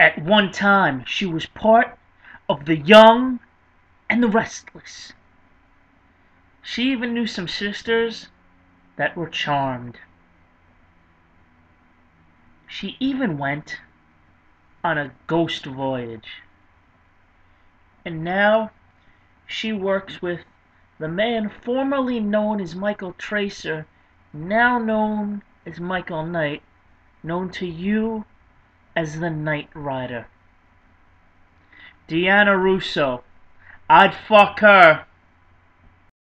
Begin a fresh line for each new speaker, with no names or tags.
At one time, she was part of the young and the restless. She even knew some sisters that were charmed. She even went on a ghost voyage. And now she works with the man formerly known as Michael Tracer, now known as Michael Knight, known to you as the Knight Rider. Deanna Russo. I'd fuck her.